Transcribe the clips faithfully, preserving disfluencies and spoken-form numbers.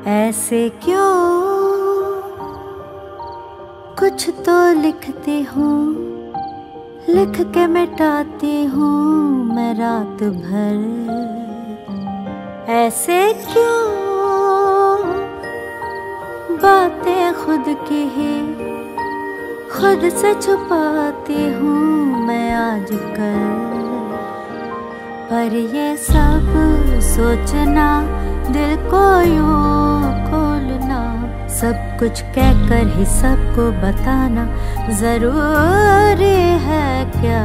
ऐसे क्यों कुछ तो लिखती हूँ, लिख के मिटाती हूँ मैं रात भर। ऐसे क्यों बातें खुद की ही खुद से छुपाती हूँ मैं आजकल। पर ये सब सोचना, दिल को यूं खोलना, सब कुछ कहकर ही सबको बताना जरूरी है क्या?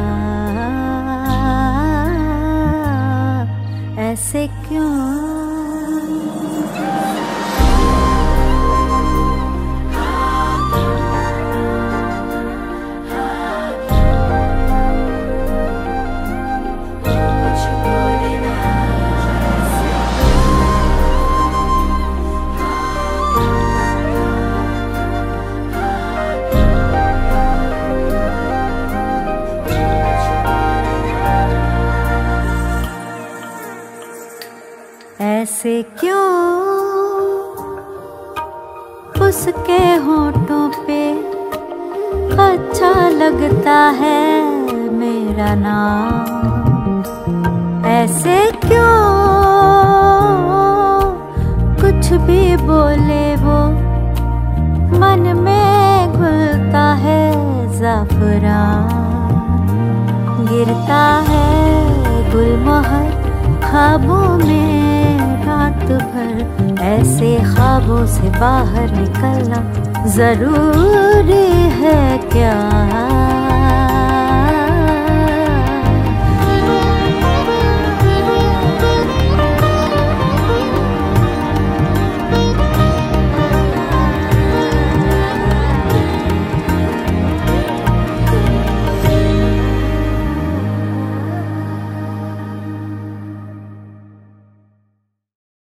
ऐसे क्यों? ऐसे क्यों उसके होठों पे अच्छा लगता है मेरा नाम? ऐसे क्यों कुछ भी बोले वो मन में घुलता है ज़ाफ़रान। गिरता है गुलमोहर ख्वाबों में रात भर, ऐसे ख्वाबों से बाहर निकलना जरूरी है क्या?